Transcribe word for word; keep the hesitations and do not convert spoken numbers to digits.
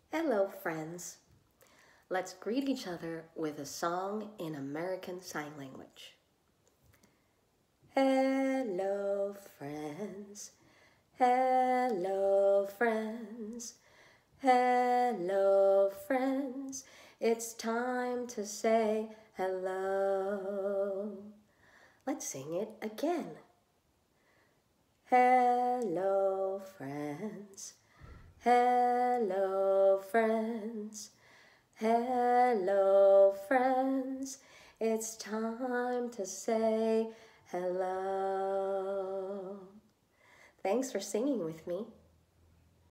Hello, friends. Let's greet each other with a song in American Sign Language. Hello, friends. Hello, friends. Hello, friends. It's time to say hello. Let's sing it again. Hello, friends. Hello, friends. Hello, friends. It's time to say hello. Thanks for singing with me.